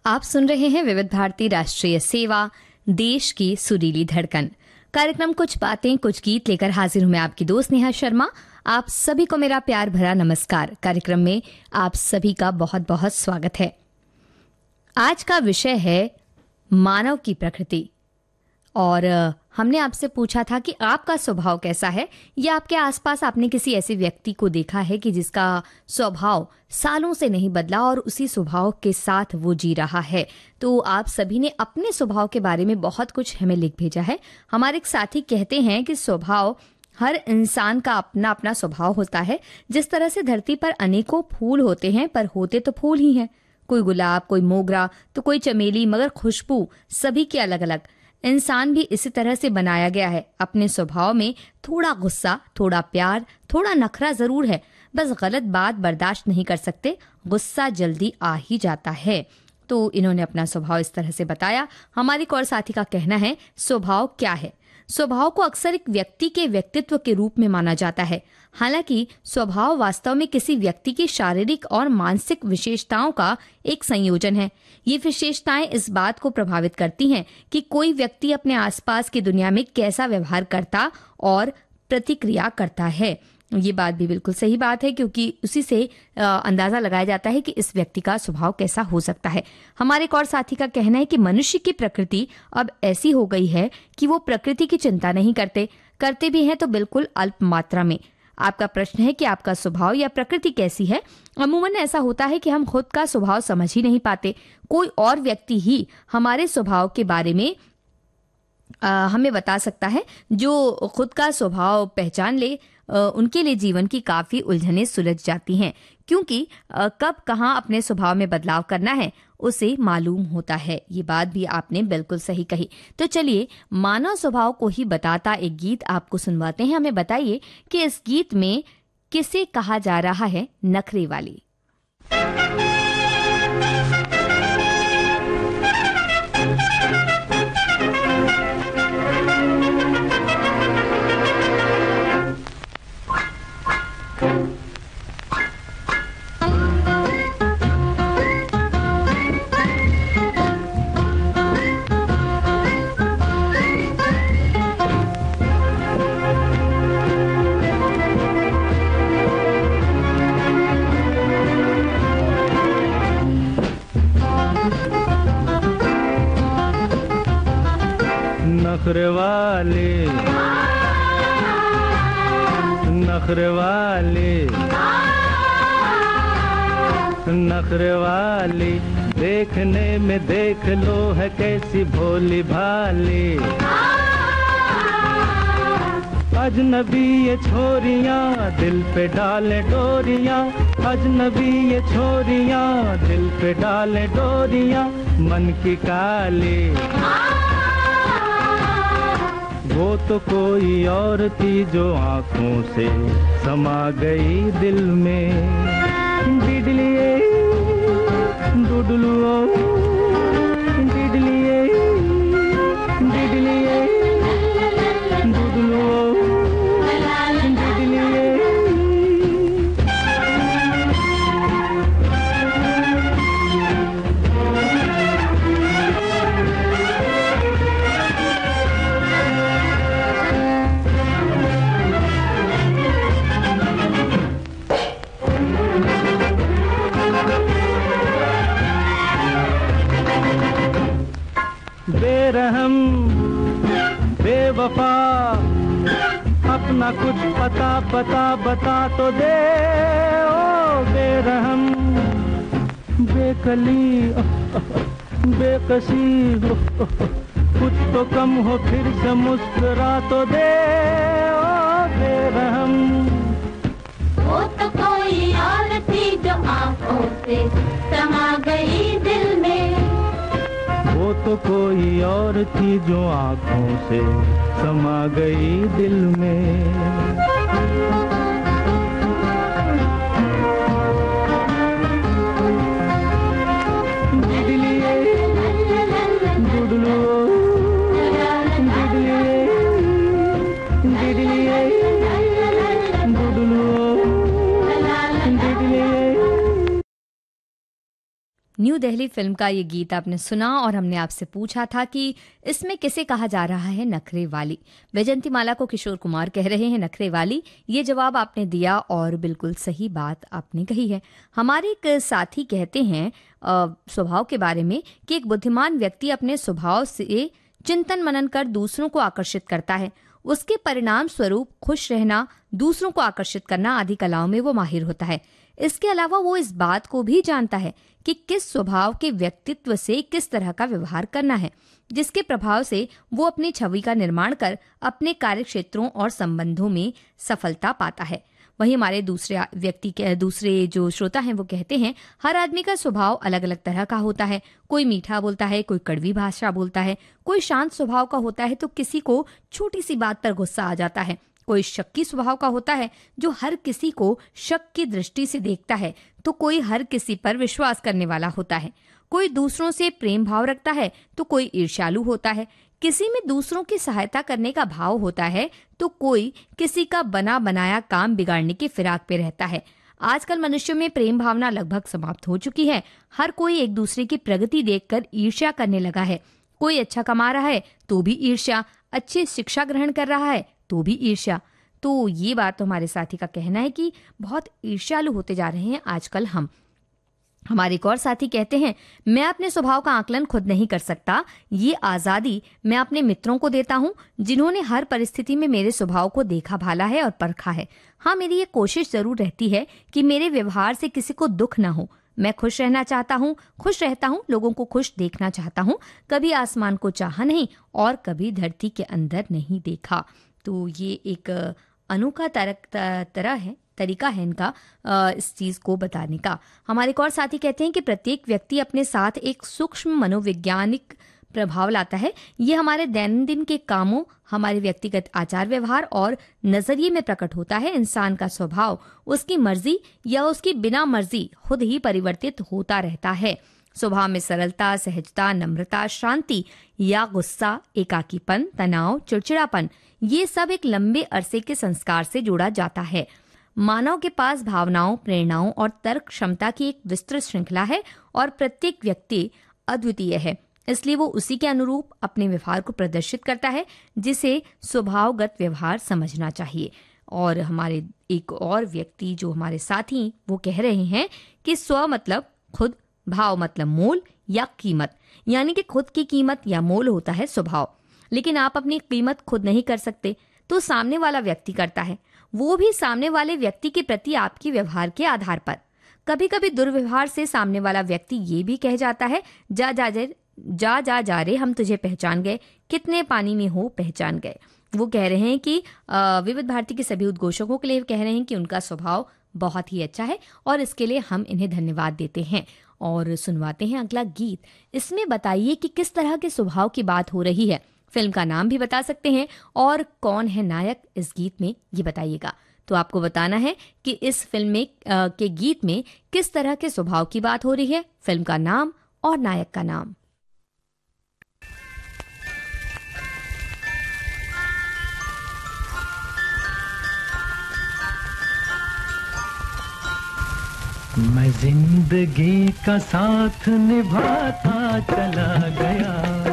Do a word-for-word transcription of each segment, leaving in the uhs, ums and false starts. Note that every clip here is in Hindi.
आप सुन रहे हैं विविध भारती राष्ट्रीय सेवा, देश की सुरीली धड़कन। कार्यक्रम कुछ बातें कुछ गीत लेकर हाजिर हूं मैं, आपकी दोस्त नेहा शर्मा। आप सभी को मेरा प्यार भरा नमस्कार। कार्यक्रम में आप सभी का बहुत बहुत स्वागत है। आज का विषय है मानव की प्रकृति, और हमने आपसे पूछा था कि आपका स्वभाव कैसा है, या आपके आसपास आपने किसी ऐसे व्यक्ति को देखा है कि जिसका स्वभाव सालों से नहीं बदला और उसी स्वभाव के साथ वो जी रहा है। तो आप सभी ने अपने स्वभाव के बारे में बहुत कुछ हमें लिख भेजा है। हमारे एक साथी कहते हैं कि स्वभाव, हर इंसान का अपना अपना स्वभाव होता है। जिस तरह से धरती पर अनेकों फूल होते हैं, पर होते तो फूल ही हैं। कोई गुलाब, कोई मोगरा, तो कोई चमेली, मगर खुशबू सभी की अलग अलग। इंसान भी इसी तरह से बनाया गया है। अपने स्वभाव में थोड़ा गुस्सा, थोड़ा प्यार, थोड़ा नखरा जरूर है। बस गलत बात बर्दाश्त नहीं कर सकते, गुस्सा जल्दी आ ही जाता है। तो इन्होंने अपना स्वभाव इस तरह से बताया। हमारे एक और साथी का कहना है, स्वभाव क्या है? स्वभाव को अक्सर एक व्यक्ति के व्यक्तित्व के रूप में माना जाता है। हालांकि स्वभाव वास्तव में किसी व्यक्ति की शारीरिक और मानसिक विशेषताओं का एक संयोजन है। ये विशेषताएं इस बात को प्रभावित करती हैं कि कोई व्यक्ति अपने आसपास की दुनिया में कैसा व्यवहार करता और प्रतिक्रिया करता है। ये बात भी बिल्कुल सही बात है, क्योंकि उसी से अंदाजा लगाया जाता है कि इस व्यक्ति का स्वभाव कैसा हो सकता है। हमारे एक और साथी का कहना है कि मनुष्य की प्रकृति अब ऐसी हो गई है कि वो प्रकृति की चिंता नहीं करते, करते भी हैं तो बिल्कुल अल्प मात्रा में। आपका प्रश्न है कि आपका स्वभाव या प्रकृति कैसी है? अमूमन ऐसा होता है कि हम खुद का स्वभाव समझ ही नहीं पाते। कोई और व्यक्ति ही हमारे स्वभाव के बारे में आ, हमें बता सकता है। जो खुद का स्वभाव पहचान ले, आ, उनके लिए जीवन की काफी उलझनें सुलझ जाती हैं, क्योंकि आ, कब कहाँ अपने स्वभाव में बदलाव करना है उसे मालूम होता है। ये बात भी आपने बिल्कुल सही कही। तो चलिए, मानव स्वभाव को ही बताता एक गीत आपको सुनवाते हैं। हमें बताइए कि इस गीत में किसे कहा जा रहा है नखरे वाली। नखरे वाले, नखरे वाले, नखरे वाली, देखने में देख लो है कैसी भोली भाली। अजनबी ये छोरियां दिल पे डाले डोरियां, अजनबी ये छोरियां दिल पे डाले डोरियां, मन की काली। वो तो कोई और थी जो आंखों से समा गई दिल में। डिडलिए डुडलुओ, डिडलिए डिडलिए डुडलुओ, डिडलिए। बेरहम बेवफा, अपना कुछ पता पता बता तो दे। ओ बेरहम बेकली बेकसी, कुछ तो कम हो फिर से मुस्कुरा तो दे। ओ बेरहम वो तो कोई और थी जो आंखों से समा गई दिल में। वो तो कोई और थी जो आंखों से समा गई दिल में। न्यू न्यू दिल्ली फिल्म का ये गीत आपने सुना और हमने आपसे पूछा था कि इसमें किसे कहा जा रहा है नखरे वाली। वैजंती माला को किशोर कुमार कह रहे हैं नखरे वाली। ये जवाब आपने दिया और बिल्कुल सही बात आपने कही है। हमारे एक साथी कहते हैं स्वभाव के बारे में कि एक बुद्धिमान व्यक्ति अपने स्वभाव से चिंतन मनन कर दूसरों को आकर्षित करता है। उसके परिणाम स्वरूप खुश रहना, दूसरों को आकर्षित करना आदि कलाओं में वो माहिर होता है। इसके अलावा वो इस बात को भी जानता है कि किस स्वभाव के व्यक्तित्व से किस तरह का व्यवहार करना है, जिसके प्रभाव से वो अपनी छवि का निर्माण कर अपने कार्य क्षेत्रों और संबंधों में सफलता पाता है। वहीं हमारे दूसरे व्यक्ति के दूसरे जो श्रोता हैं वो कहते हैं हर आदमी का स्वभाव अलग अलग तरह का होता है। कोई मीठा बोलता है, कोई कड़वी भाषा बोलता है, कोई शांत स्वभाव का होता है तो किसी को छोटी सी बात पर गुस्सा आ जाता है, कोई शक्की स्वभाव का होता है जो हर किसी को शक की दृष्टि से देखता है, तो कोई हर किसी पर विश्वास करने वाला होता है, कोई दूसरों से प्रेम भाव रखता है तो कोई ईर्ष्यालु होता है, किसी में दूसरों की सहायता करने का भाव होता है तो कोई किसी का बना बनाया काम बिगाड़ने की फिराक पे रहता है। आजकल मनुष्यों में प्रेम भावना लगभग समाप्त हो चुकी है। हर कोई एक दूसरे की प्रगति देखकर ईर्ष्या करने लगा है। कोई अच्छा कमा रहा है तो भी ईर्ष्या, अच्छी शिक्षा ग्रहण कर रहा है तो भी ईर्ष्या। तो ये बात तो हमारे साथी का कहना है कि बहुत ईर्ष्यालु होते जा रहे हैं आजकल हम। हमारे एक और साथी कहते हैं मैं अपने स्वभाव का आकलन खुद नहीं कर सकता। ये आजादी मैं अपने मित्रों को देता हूँ जिन्होंने हर परिस्थिति में मेरे स्वभाव को देखा भाला है और परखा है। हाँ, मेरी ये कोशिश जरूर रहती है कि मेरे व्यवहार से किसी को दुख न हो। मैं खुश रहना चाहता हूँ, खुश रहता हूँ, लोगों को खुश देखना चाहता हूँ। कभी आसमान को चाहा नहीं और कभी धरती के अंदर नहीं देखा। तो ये एक अनोखा तरह है तरीका है इनका इस चीज को बताने का। हमारे एक और साथी कहते हैं कि प्रत्येक व्यक्ति अपने साथ एक सूक्ष्म मनोवैज्ञानिक प्रभाव लाता है। ये हमारे दैनंदिन के कामों, हमारे व्यक्तिगत आचार व्यवहार और नजरिए में प्रकट होता है। इंसान का स्वभाव उसकी मर्जी या उसकी बिना मर्जी खुद ही परिवर्तित होता रहता है। स्वभाव में सरलता, सहजता, नम्रता, शांति या गुस्सा, एकाकीपन, तनाव, चिड़चिड़ापन, ये सब एक लंबे अरसे के संस्कार से जोड़ा जाता है। मानव के पास भावनाओं, प्रेरणाओं और तर्क क्षमता की एक विस्तृत श्रृंखला है और प्रत्येक व्यक्ति अद्वितीय है, इसलिए वो उसी के अनुरूप अपने व्यवहार को प्रदर्शित करता है, जिसे स्वभावगत व्यवहार समझना चाहिए। और हमारे एक और व्यक्ति जो हमारे साथी वो कह रहे हैं कि स्व मतलब खुद, भाव मतलब मोल या कीमत, यानी कि खुद की कीमत या मोल होता है स्वभाव। लेकिन आप अपनी कीमत खुद नहीं कर सकते तो सामने वाला व्यक्ति करता है, वो भी सामने वाले व्यक्ति के प्रति आपके व्यवहार के आधार पर। कभी कभी दुर्व्यवहार से सामने वाला व्यक्ति ये भी कह जाता है जा जा जा जा जा जा रे हम तुझे पहचान गए, कितने पानी में हो पहचान गए। वो कह रहे हैं कि विविध भारती के सभी उद्घोषकों के लिए कह रहे हैं कि उनका स्वभाव बहुत ही अच्छा है और इसके लिए हम इन्हें धन्यवाद देते हैं। और सुनवाते हैं अगला गीत। इसमें बताइए कि किस तरह के स्वभाव की बात हो रही है। फिल्म का नाम भी बता सकते हैं और कौन है नायक इस गीत में ये बताइएगा। तो आपको बताना है कि इस फिल्म में आ, के गीत में किस तरह के स्वभाव की बात हो रही है, फिल्म का नाम और नायक का नाम। मैं जिंदगी का साथ निभाता चला गया,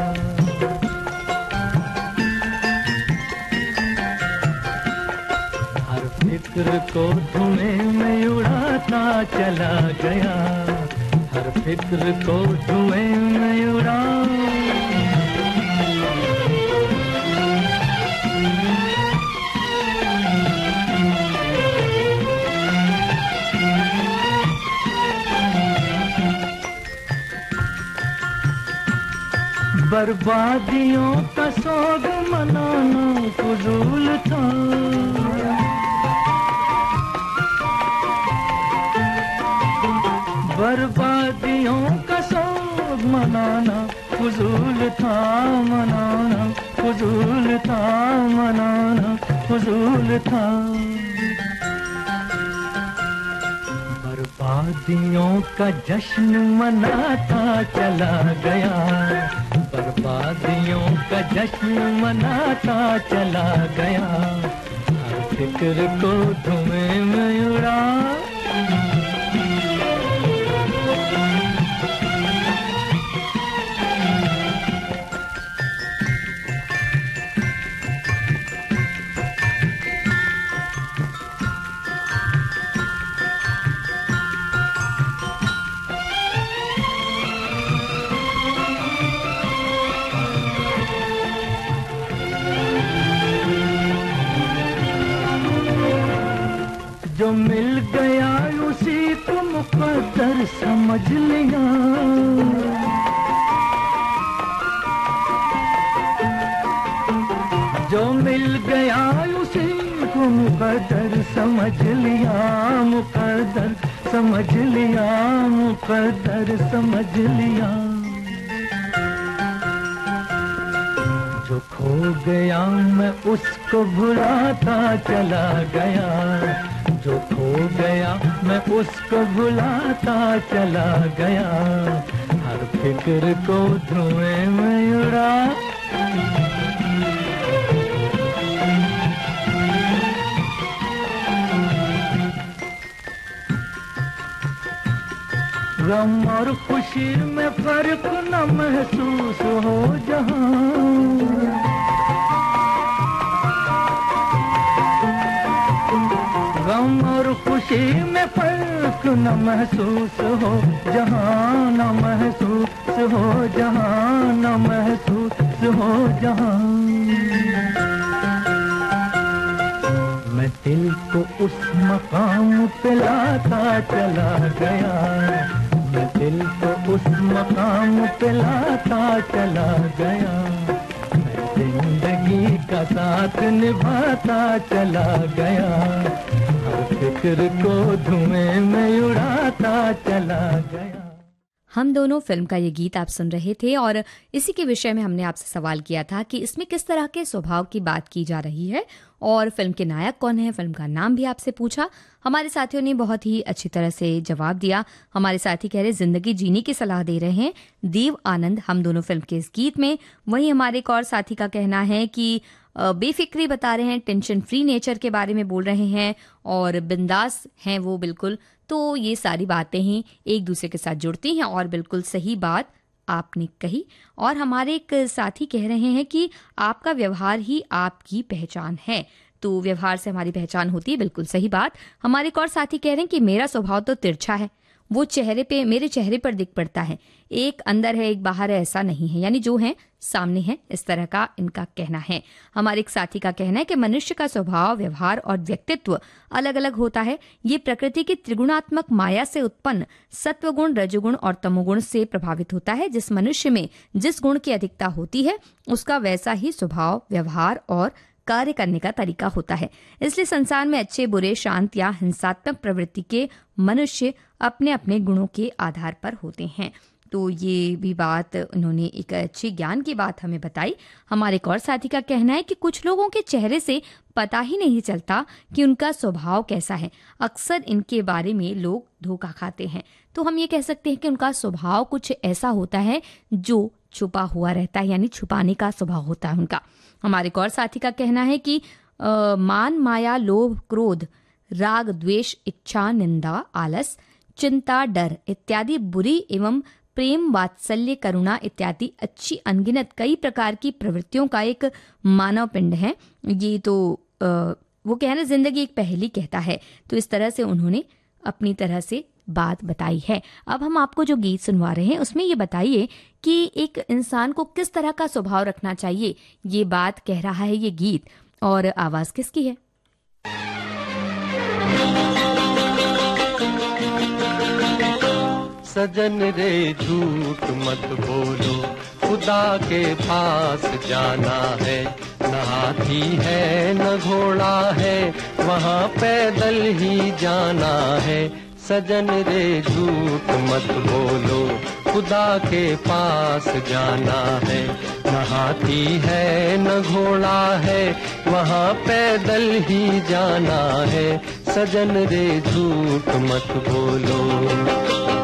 हर फिक्र को धुएं में उड़ाता चला गया, हर फिक्र को धुएं में उड़ा। बर्बादियों का सोग मनाना फजूल था, बर्बादियों का सोग मनाना फजूल था, मनाना फजूल था, मनाना फजूल था। बर्बादियों का जश्न मनाता चला गया, बर्बादियों का जश्न मनाता चला गया, हर फिक्र को धुएं में उड़ा। समझ लिया। जो मिल गया उसी को मुकद्दर समझ लिया, मुकद्दर समझ लिया, मुकद्दर समझ लिया। जो खो गया मैं उसको भुलाता चला गया, जो खो गया मैं उसको भुलाता चला गया। हर फिक्र को धुएं में उड़ा, गम और खुशी में फर्क न महसूस हो जहां, गम और खुशी में फर्क न महसूस हो जहां, न महसूस हो जहां, न महसूस हो जहां। मैं दिल को उस मकाम पे लाता चला गया, मैं दिल को उस मकाम पे लाता चला गया। मैं जिंदगी का साथ निभाता चला गया, हर फिक्र को धुएं में उड़ाता चला गया। हम दोनों फिल्म का ये गीत आप सुन रहे थे और इसी के विषय में हमने आपसे सवाल किया था कि इसमें किस तरह के स्वभाव की बात की जा रही है और फिल्म के नायक कौन है, फिल्म का नाम भी आपसे पूछा। हमारे साथियों ने बहुत ही अच्छी तरह से जवाब दिया। हमारे साथी कह रहे जिंदगी जीने की सलाह दे रहे हैं देव आनंद हम दोनों फिल्म के इस गीत में। वहीं हमारे एक और साथी का कहना है कि बेफिक्री बता रहे हैं, टेंशन फ्री नेचर के बारे में बोल रहे हैं और बिंदास हैं वो बिल्कुल। तो ये सारी बातें ही एक दूसरे के साथ जुड़ती हैं और बिल्कुल सही बात आपने कही। और हमारे एक साथी कह रहे हैं कि आपका व्यवहार ही आपकी पहचान है, तो व्यवहार से हमारी पहचान होती है, बिल्कुल सही बात। हमारे एक और साथी कह रहे हैं कि मेरा स्वभाव तो तिरछा है, वो चेहरे पे मेरे चेहरे पर दिख पड़ता है, एक अंदर है एक बाहर है ऐसा नहीं है, यानी जो है सामने है, इस तरह का इनका कहना है। हमारे एक साथी का कहना है कि मनुष्य का स्वभाव, व्यवहार और व्यक्तित्व अलग अलग होता है। ये प्रकृति की त्रिगुणात्मक माया से उत्पन्न सत्वगुण, रजोगुण और तमोगुण से प्रभावित होता है। जिस मनुष्य में जिस गुण की अधिकता होती है उसका वैसा ही स्वभाव, व्यवहार और कार्य करने का तरीका होता है। इसलिए संसार में अच्छे, बुरे, शांत या हिंसात्मक प्रवृत्ति के मनुष्य अपने अपने गुणों के आधार पर होते हैं। तो ये भी बात उन्होंने एक अच्छी ज्ञान की बात हमें बताई। हमारे एक और साथी का कहना है कि कुछ लोगों के चेहरे से पता ही नहीं चलता कि उनका स्वभाव कैसा है। अक्सर इनके बारे में लोग धोखा खाते हैं। तो हम ये कह सकते हैं कि उनका स्वभाव कुछ ऐसा होता है जो छुपा हुआ रहता है, यानी छुपाने का स्वभाव होता है उनका। हमारे एक और साथी का कहना है कि आ, मान, माया, लोभ, क्रोध, राग, द्वेष, इच्छा, निंदा, आलस, चिंता, डर इत्यादि बुरी एवं प्रेम, वात्सल्य, करुणा इत्यादि अच्छी अनगिनत कई प्रकार की प्रवृत्तियों का एक मानव पिंड है। ये तो आ, वो कहना जिंदगी एक पहेली कहता है। तो इस तरह से उन्होंने अपनी तरह से बात बताई है। अब हम आपको जो गीत सुनवा रहे हैं उसमें ये बताइए कि एक इंसान को किस तरह का स्वभाव रखना चाहिए, ये बात कह रहा है ये गीत, और आवाज किसकी है? सजन रे झूठ मत बोलो, खुदा के पास जाना है। न हाथी है न घोड़ा है, वहाँ पैदल ही जाना है। सजन रे झूठ मत बोलो, खुदा के पास जाना है। न हाथी है न घोड़ा है, वहाँ पैदल ही जाना है। सजन रे झूठ मत बोलो।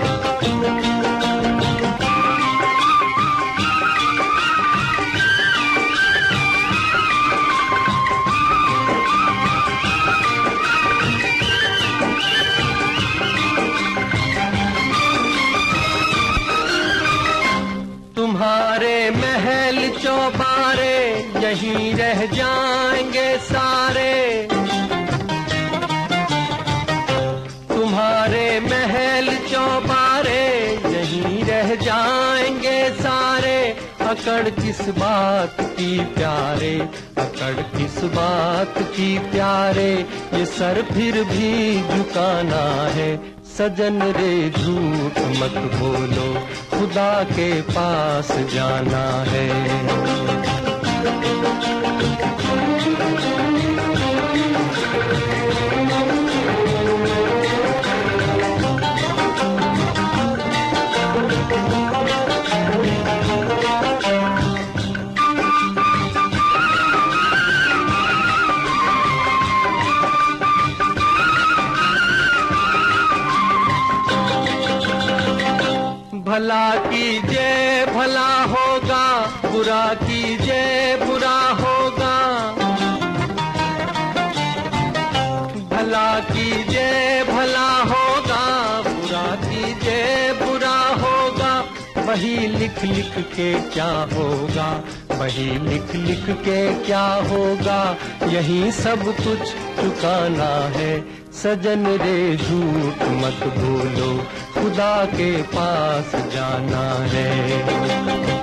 तुम्हारे महल चौबारे यहीं रह जाएंगे सारे। तुम्हारे महल चौबारे यहीं रह जाएंगे सारे। अकड़ किस बात की प्यारे, अकड़ किस बात की प्यारे। ये सर फिर भी झुकाना है। सजन रे झूठ मत बोलो, खुदा के पास जाना है। भला कीजिए भला होगा, बुरा कीजिए बुरा होगा। भला कीजिए भला होगा, बुरा कीजिए बुरा होगा। वही लिख लिख के क्या होगा, वही लिख लिख के क्या होगा। यही सब कुछ चुकाना है। सजन रे झूठ मत बोलो, खुदा के पास जाना है।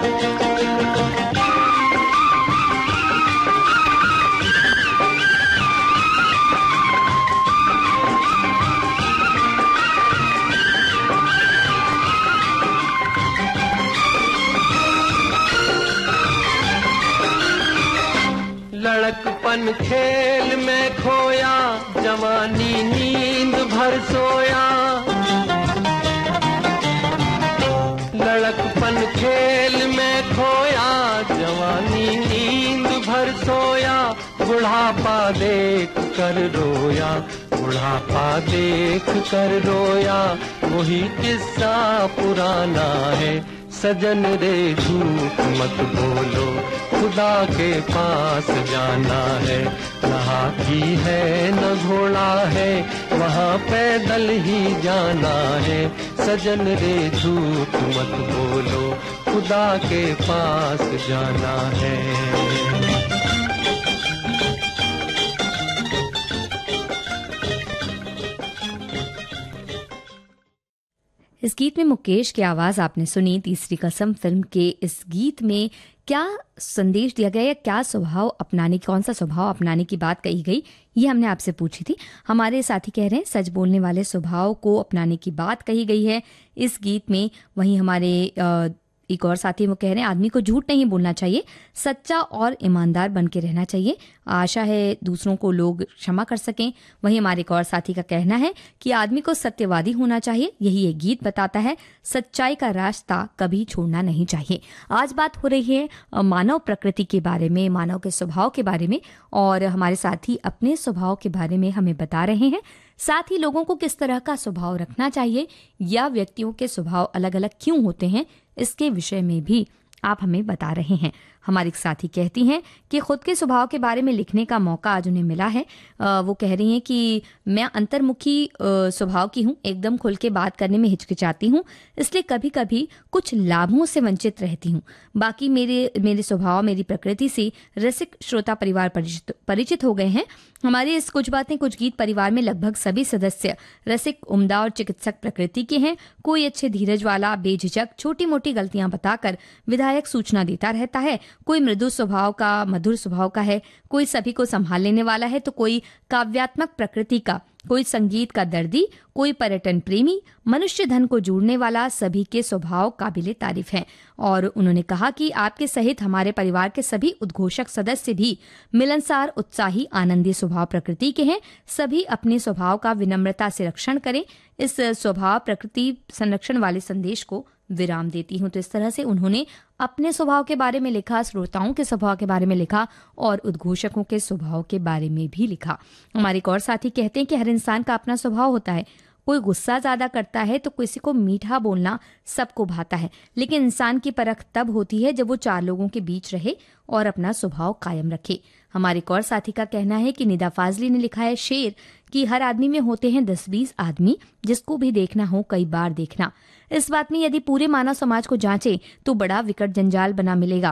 लड़कपन खेल में खोया, जवानी नींद भर सोया। लड़कपन खेल में खोया, जवानी नींद भर सोया। बुढ़ापा देख कर रोया, बुढ़ापा देख कर रोया। वही किस्सा पुराना है। सजन रे झूठ मत बोलो, खुदा के पास जाना है। न हाथी है न घोड़ा है, वहाँ पैदल ही जाना है। सजन रे झूठ मत बोलो, खुदा के पास जाना है। इस गीत में मुकेश की आवाज़ आपने सुनी। तीसरी कसम फिल्म के इस गीत में क्या संदेश दिया गया या क्या स्वभाव अपनाने, कौन सा स्वभाव अपनाने की बात कही गई, ये हमने आपसे पूछी थी। हमारे साथी कह रहे हैं सच बोलने वाले स्वभाव को अपनाने की बात कही गई है इस गीत में। वहीं हमारे आ, एक और साथी वो कह रहे हैं आदमी को झूठ नहीं बोलना चाहिए, सच्चा और ईमानदार बन के रहना चाहिए। आशा है दूसरों को लोग क्षमा कर सकें। वहीं हमारे एक और साथी का कहना है कि आदमी को सत्यवादी होना चाहिए, यही ये गीत बताता है। सच्चाई का रास्ता कभी छोड़ना नहीं चाहिए। आज बात हो रही है मानव प्रकृति के बारे में, मानव के स्वभाव के बारे में, और हमारे साथी अपने स्वभाव के बारे में हमें बता रहे हैं। साथ ही लोगों को किस तरह का स्वभाव रखना चाहिए या व्यक्तियों के स्वभाव अलग अलग क्यों होते हैं, इसके विषय में भी आप हमें बता रहे हैं। हमारी साथी कहती हैं कि खुद के स्वभाव के बारे में लिखने का मौका आज उन्हें मिला है। आ, वो कह रही हैं कि मैं अंतर्मुखी स्वभाव की हूँ, एकदम खुल के बात करने में हिचकिचाती हूँ, इसलिए कभी कभी कुछ लाभों से वंचित रहती हूँ। बाकी मेरे मेरे स्वभाव, मेरी प्रकृति से रसिक श्रोता परिवार परिचित परिचित हो गए हैं। हमारे इस कुछ बातें कुछ गीत परिवार में लगभग सभी सदस्य रसिक, उम्दा और चिकित्सक प्रकृति के हैं। कोई अच्छे धीरज वाला, बेझिझक छोटी मोटी गलतियां बताकर विधायक सूचना देता रहता है। कोई मृदु स्वभाव का, मधुर स्वभाव का है, कोई सभी को संभाल लेने वाला है, तो कोई काव्यात्मक प्रकृति का, कोई संगीत का दर्दी, कोई पर्यटन प्रेमी, मनुष्य धन को जोड़ने वाला। सभी के स्वभाव काबिले तारीफ हैं। और उन्होंने कहा कि आपके सहित हमारे परिवार के सभी उद्घोषक सदस्य भी मिलनसार, उत्साही, आनंदी स्वभाव प्रकृति के हैं। सभी अपने स्वभाव का विनम्रता से रक्षण करें। इस स्वभाव प्रकृति संरक्षण वाले संदेश को विराम देती हूँ। तो इस तरह से उन्होंने अपने स्वभाव के बारे में लिखा, श्रोताओं के स्वभाव के बारे में लिखा और उद्घोषकों के स्वभाव के बारे में भी लिखा। हमारे एक और साथी कहते हैं कि हर इंसान का अपना स्वभाव होता है। कोई गुस्सा ज्यादा करता है तो किसी को मीठा बोलना सबको भाता है, लेकिन इंसान की परख तब होती है जब वो चार लोगों के बीच रहे और अपना स्वभाव कायम रखे। हमारे एक और साथी का कहना है कि निदा फाजली ने लिखा है शेर कि हर आदमी में होते हैं दस बीस आदमी, जिसको भी देखना हो कई बार देखना। इस बात में यदि पूरे मानव समाज को जांचे तो बड़ा विकट जंजाल बना मिलेगा।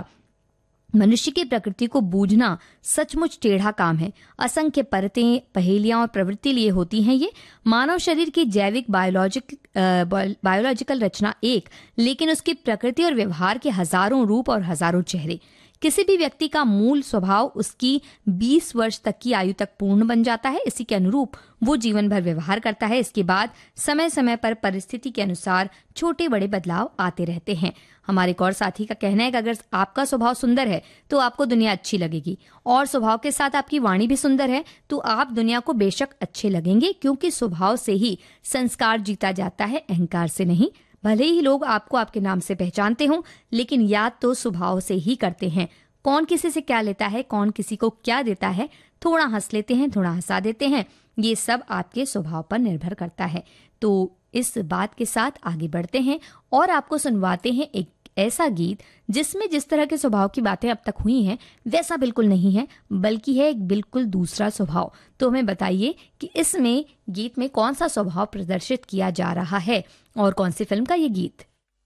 मनुष्य की प्रकृति को बूझना सचमुच टेढ़ा काम है। असंख्य परतें, पहेलियां और प्रवृत्ति लिए होती हैं ये। मानव शरीर की जैविक बायोलॉजिक बायोलॉजिकल रचना एक, लेकिन उसकी प्रकृति और व्यवहार के हजारों रूप और हजारों चेहरे। किसी भी व्यक्ति का मूल स्वभाव उसकी बीस वर्ष तक की आयु तक पूर्ण बन जाता है। इसी के अनुरूप वो जीवन भर व्यवहार करता है। इसके बाद समय समय पर परिस्थिति के अनुसार छोटे बड़े बदलाव आते रहते हैं। हमारे एक और साथी का कहना है कि अगर आपका स्वभाव सुंदर है तो आपको दुनिया अच्छी लगेगी, और स्वभाव के साथ आपकी वाणी भी सुंदर है तो आप दुनिया को बेशक अच्छे लगेंगे, क्योंकि स्वभाव से ही संस्कार जीता जाता है, अहंकार से नहीं। भले ही लोग आपको आपके नाम से पहचानते हों, लेकिन याद तो स्वभाव से ही करते हैं। कौन किसी से क्या लेता है, कौन किसी को क्या देता है, थोड़ा हंस लेते हैं, थोड़ा हंसा देते हैं, ये सब आपके स्वभाव पर निर्भर करता है। तो इस बात के साथ आगे बढ़ते हैं और आपको सुनवाते हैं एक ऐसा गीत जिसमें जिस तरह के स्वभाव की बातें अब तक हुई हैं वैसा बिल्कुल नहीं है, बल्कि है एक बिल्कुल दूसरा स्वभाव। तो हमें बताइए कि इसमें गीत में कौन सा स्वभाव प्रदर्शित किया जा रहा है और कौन सी फिल्म का ये गीत।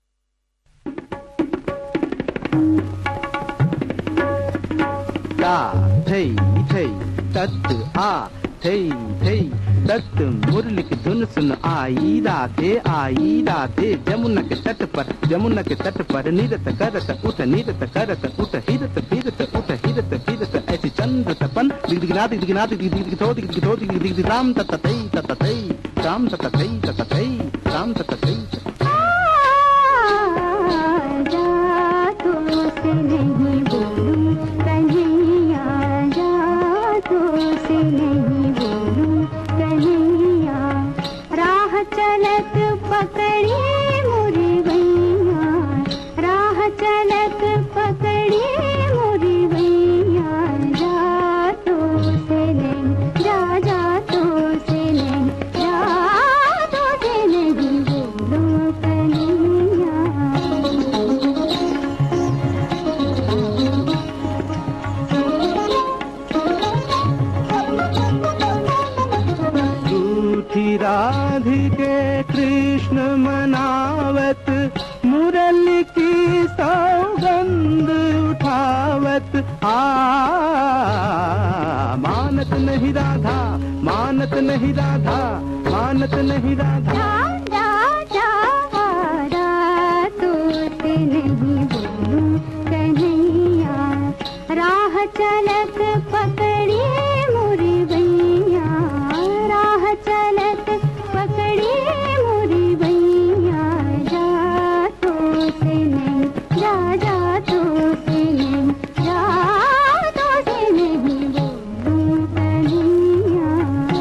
ता थई थई तत आ थई थई तत मुरली की धुन सुन आई राधे आई राधे जमुना के तट पर जमुना के तट पर निरत करत उठ निरत करत उठ हिरत फिरत उठ हिरत फिरत ऐसी चंद्र तपन दिगदिगना दिगदिगना दिगदिगथो दिगदिगथो दिगदिग राम ततई ततई राम ततई ततई राम ततई राधिके कृष्ण मनावत मुरली की सौगंध उठावत आ मानत नहीं राधा मानत नहीं राधा मानत नहीं राधा राह चलत पकड़ी मुरी भैया राह चलत पकड़ी मुरी भैया जा तो से नहीं जा जा तो से नहीं जा तो से नहीं बोलूं कन्हैया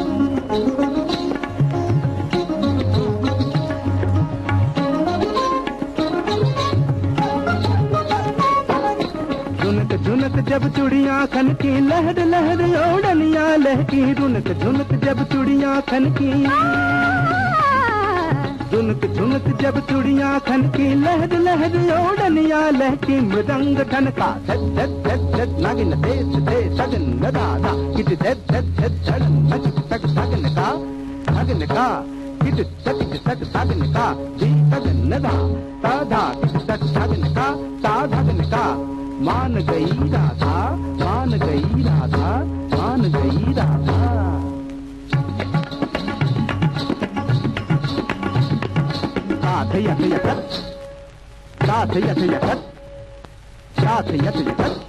झुनक झुनक जब चुड़ियां खनकी लहर लहर ओढ़निया लहकी रुनक झुनक जब चुड़ियां खनकी झुनक झुनक जब चुड़ियां खनकी लहर लहर ओढ़निया लहकी मृदंग ठनका धक धक धक धक नागिन देश दे सगन दादा किट धक धक धक धड़न नच तक सगन का सगन का किट तक तक सगन का जी सगन नदा साधा किट तक सगन का साधगन का मान गई राधा मान गई राधा मान गई राधा साथ यथ यथ साथ यथ यथ साथ यथ यथ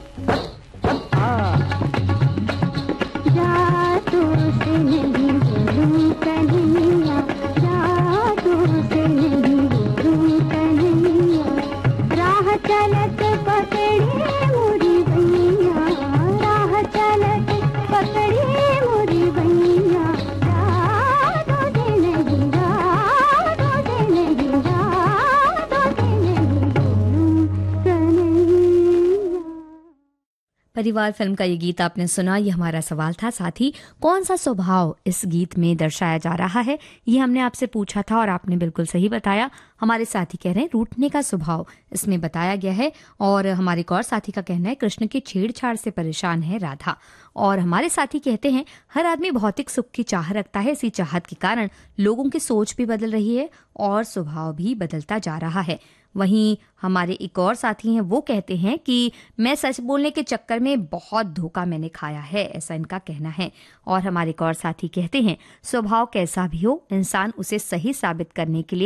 जा तो से नहीं बोलूं कन्हैया जा तो से नहीं बोलूं कन्हैया राह चलत पकड़ी मुरी भैया राह चलत पकड़ी मुरी भैया जा दो दे नहीं जा दो दे नहीं जा दो दे नहीं बोलूं कन्हैया। परिवार फिल्म का ये गीत आपने सुना। ये हमारा सवाल था। साथ ही कौन सा स्वभाव इस गीत में दर्शाया जा रहा है ये हमने आपसे पूछा था और आपने बिल्कुल सही बताया। हमारे साथी कह रहे हैं रूठने का स्वभाव इसमें बताया गया है। और हमारे एक और साथी का कहना है कृष्ण की छेड़छाड़ से परेशान है राधा। और हमारे साथी कहते हैं हर आदमी भौतिक सुख की चाह रखता है, इसी चाहत के कारण लोगों की सोच भी बदल रही है और स्वभाव भी बदलता जा रहा है। वहीं हमारे एक और साथी हैं वो कहते हैं कि मैं सच बोलने के चक्कर में बहुत धोखा मैंने खाया है, ऐसा इनका कहना है। और हमारे एक और साथी कहते हैं स्वभाव कैसा भी हो इंसान उसे सही साबित करने के लिए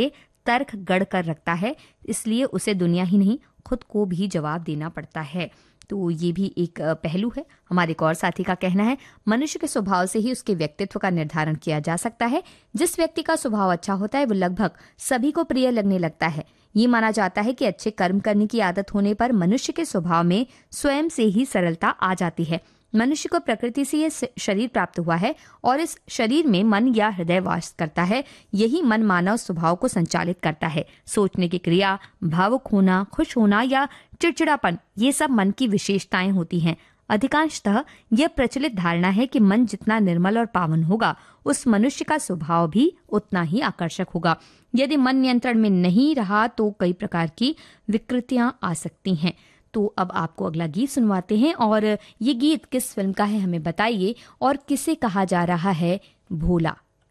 तर्क गढ़ कर रखता है, इसलिए उसे दुनिया ही नहीं खुद को भी जवाब देना पड़ता है। तो ये भी एक पहलू है। हमारे एक और साथी का कहना है, मनुष्य के स्वभाव से ही उसके व्यक्तित्व का निर्धारण किया जा सकता है। जिस व्यक्ति का स्वभाव अच्छा होता है वो लगभग सभी को प्रिय लगने लगता है। ये माना जाता है कि अच्छे कर्म करने की आदत होने पर मनुष्य के स्वभाव में स्वयं से ही सरलता आ जाती है। मनुष्य को प्रकृति से ये शरीर प्राप्त हुआ है और इस शरीर में मन या हृदय वास करता है। यही मन मानव स्वभाव को संचालित करता है। सोचने की क्रिया, भावुक होना, खुश होना या चिड़चिड़ापन, ये सब मन की विशेषताएं होती हैं। अधिकांशतः यह प्रचलित धारणा है कि मन जितना निर्मल और पावन होगा, उस मनुष्य का स्वभाव भी उतना ही आकर्षक होगा। यदि मन नियंत्रण में नहीं रहा तो कई प्रकार की विकृतियां आ सकती हैं। तो अब आपको अगला गीत सुनवाते हैं, और ये गीत किस फिल्म का है हमें बताइए, और किसे कहा जा रहा है भोला।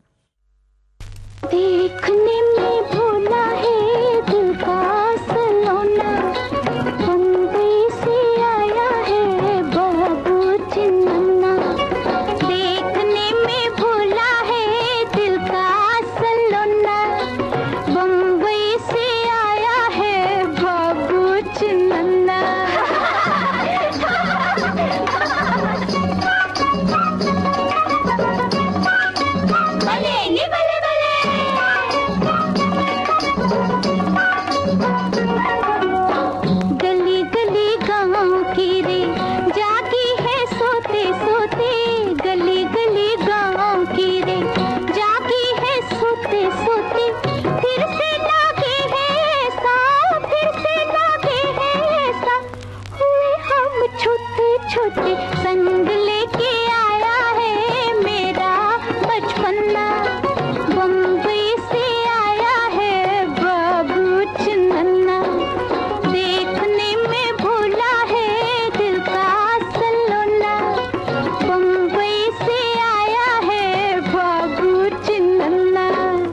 देखने में भोला है दिल का सलोना, बम्बई से आया है बाबू चिन्ना। देखने में भोला है दिल का सलोना, बम्बई से आया है बाबू चिन्ना। गली गली गाँव की रे जागी है सोते सोते, गली गली गाँव की रे जागी है सोते सोते। फिर से लागे है ऐसा, फिर से लागे है ऐसा, हुए हम छोटे छोटे। संग लेके आया है मेरा बचपना, बम्बई से आया है बाबू चिन्ना। देखने में भोला है दिल का सलोना, बम्बई से आया है बाबू चिन्ना।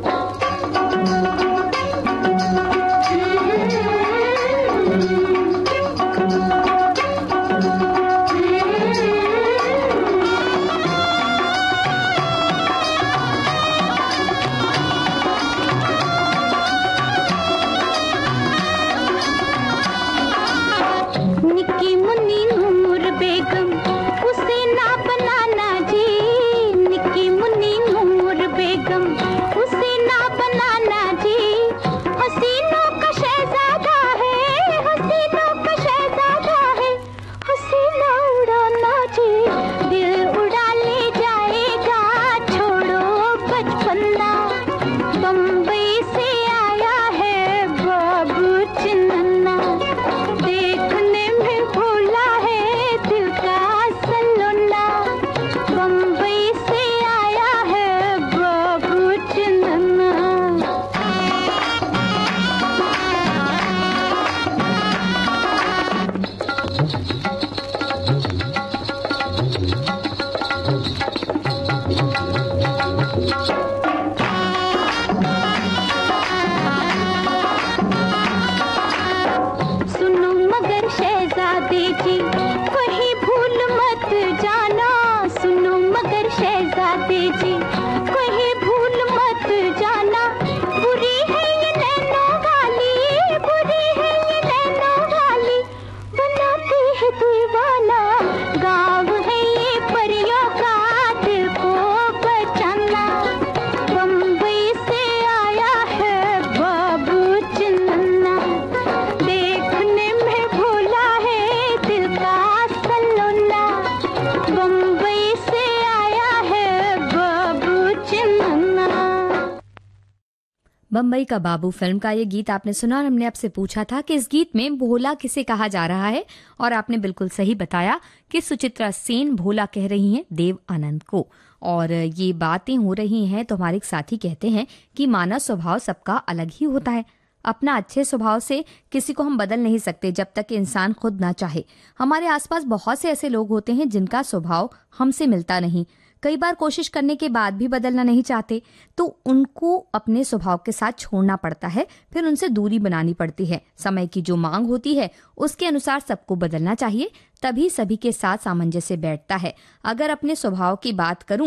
निकी मुन्नी नूर बेगम उसे ना बनाना जी, निकी मुन्नी नूर बेगम उसे ना बनाना जी। हसीनों का शहजादा है, हसीनों का शहजादा है, हसीना उड़ाना जी। दिल उड़ा ले जाएगा छोड़ो बचपना, बम्बई से आया है बाबू चिन्ना। देखने में भोला है दिल का सलोना, बम्बई से आया है बाबू चिन्ना। सुनो मगर शहजादे जी कहीं भूल मत जाना, सुनो मगर शहजादे जी कहीं भूल मत जाना। बुरी है ये नैनों वाली, बुरी है ये नैनों वाली, बनाती है दीवाना। गाँव है ये परियों का दिल को बचाना, बम्बई से आया है बाबू चिन्ना। देखने में भोला है दिल का सलोना, बम्बई से आया है बाबू चिन्ना। बम्बई का बाबू फिल्म का ये गीत आपने सुना, और हमने आपसे पूछा था कि इस गीत में भोला किसे कहा जा रहा है, और आपने बिल्कुल सही बताया कि सुचित्रा सेन भोला कह रही हैं देव आनंद को। और ये बातें हो रही हैं तो हमारे एक साथी कहते हैं कि मानव स्वभाव सबका अलग ही होता है। अपना अच्छे स्वभाव से किसी को हम बदल नहीं सकते जब तक कि इंसान खुद ना चाहे। हमारे आसपास बहुत से ऐसे लोग होते हैं जिनका स्वभाव हमसे मिलता नहीं, कई बार कोशिश करने के बाद भी बदलना नहीं चाहते, तो उनको अपने स्वभाव के साथ छोड़ना पड़ता है, फिर उनसे दूरी बनानी पड़ती है। समय की जो मांग होती है उसके अनुसार सबको बदलना चाहिए, तभी सभी के साथ सामंजस्य बैठता है। अगर अपने स्वभाव की बात करूं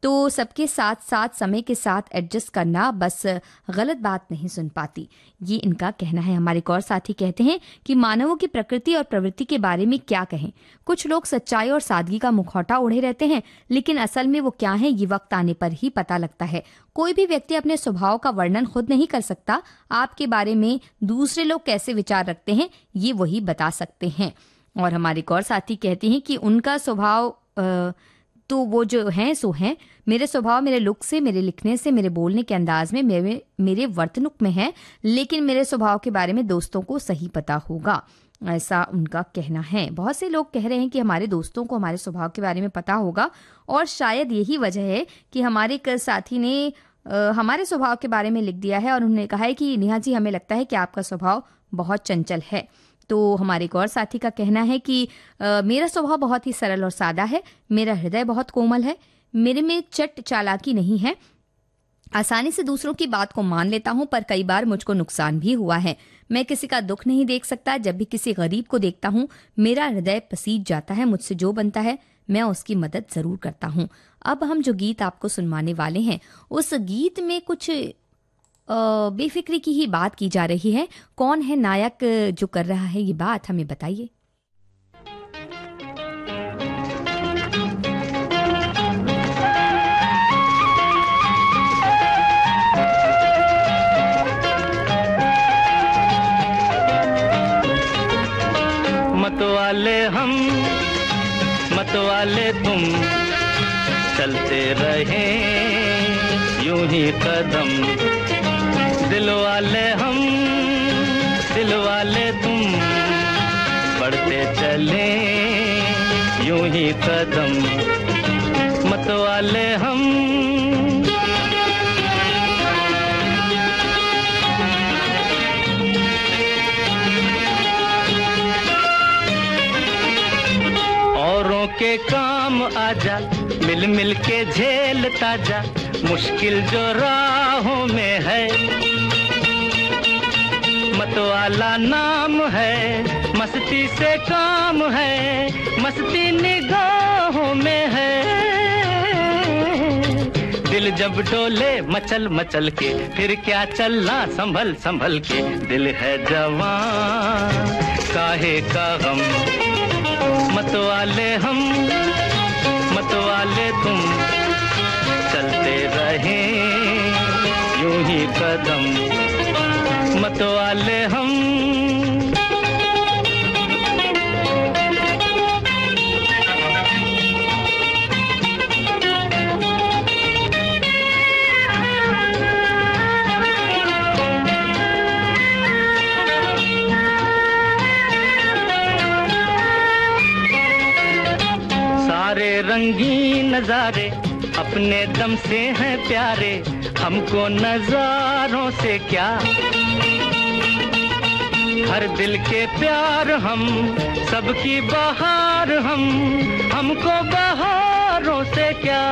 तो सबके साथ साथ समय के साथ एडजस्ट करना, बस गलत बात नहीं सुन पाती, ये इनका कहना है। हमारे एक और साथी कहते हैं कि मानवों की प्रकृति और प्रवृत्ति के बारे में क्या कहें। कुछ लोग सच्चाई और सादगी का मुखौटा ओढ़े रहते हैं, लेकिन असल में वो क्या है ये वक्त आने पर ही पता लगता है। कोई भी व्यक्ति अपने स्वभाव का वर्णन खुद नहीं कर सकता। आपके बारे में दूसरे लोग कैसे विचार रखते हैं ये वही बता सकते हैं। और हमारे एक और साथी कहते हैं कि उनका स्वभाव तो वो जो हैं सो हैं, मेरे स्वभाव मेरे लुक से, मेरे लिखने से, मेरे बोलने के अंदाज में, मेरे मेरे वर्तनुक में है, लेकिन मेरे स्वभाव के बारे में दोस्तों को सही पता होगा, ऐसा उनका कहना है। बहुत से लोग कह रहे हैं कि हमारे दोस्तों को हमारे स्वभाव के बारे में पता होगा, और शायद यही वजह है कि हमारे एक साथी ने आ, हमारे स्वभाव के बारे में लिख दिया है और उन्होंने कहा है कि नेहा जी, हमें लगता है कि आपका स्वभाव बहुत चंचल है। तो हमारे एक और साथी का कहना है कि आ, मेरा स्वभाव बहुत ही सरल और सादा है, मेरा हृदय बहुत कोमल है, मेरे में चट चालाकी नहीं है, आसानी से दूसरों की बात को मान लेता हूं, पर कई बार मुझको नुकसान भी हुआ है। मैं किसी का दुख नहीं देख सकता। जब भी किसी गरीब को देखता हूं मेरा हृदय पसीज जाता है। मुझसे जो बनता है मैं उसकी मदद जरूर करता हूं। अब हम जो गीत आपको सुनवाने वाले हैं उस गीत में कुछ बेफिक्री की ही बात की जा रही है। कौन है नायक जो कर रहा है ये बात, हमें बताइए। मतवाले हम मतवाले तुम, चलते रहे यूं ही कदम, दिल वाले हम दिल वाले तुम, बढ़ते चले यूं ही कदम, मतवाले हम के काम आजा, मिल मिल के झेलता जा, मुश्किल जो राहों में है, मतवाला नाम है, मस्ती से काम है, मस्ती निगाहों में है, दिल जब डोले मचल मचल के, फिर क्या चलना संभल संभल के, दिल है जवान काहे का गम, मतवाले हम मतवाले तुम, चलते रहे यूं ही कदम, मतवाले हम रंगीन नजारे अपने दम से हैं प्यारे, हमको नजारों से क्या, हर दिल के प्यार हम, सबकी बहार हम, हमको बहारों से क्या,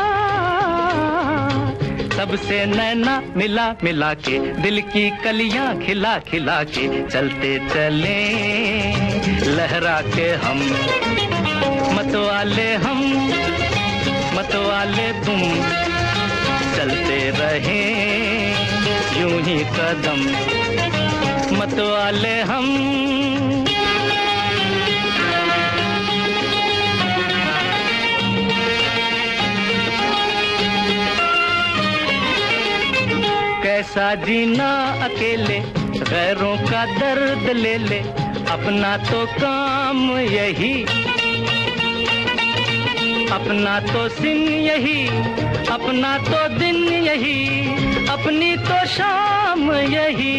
सबसे नैना मिला मिला के, दिल की कलियां खिला खिला के, चलते चले लहरा के हम, मतवाले हम मतवाले तुम, चलते रहे यूं ही कदम, मतवाले हम कैसा जीना अकेले, गैरों का दर्द ले ले, अपना तो काम यही, अपना तो सिन यही, अपना तो दिन यही, अपनी तो शाम यही,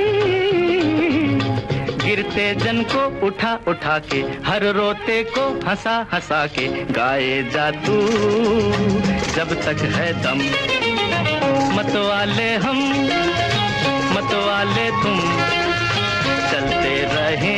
गिरते जन को उठा उठा के, हर रोते को हंसा हंसा के, गाए जा तू जब तक है दम, मतवाले हम मतवाले तुम, चलते रहे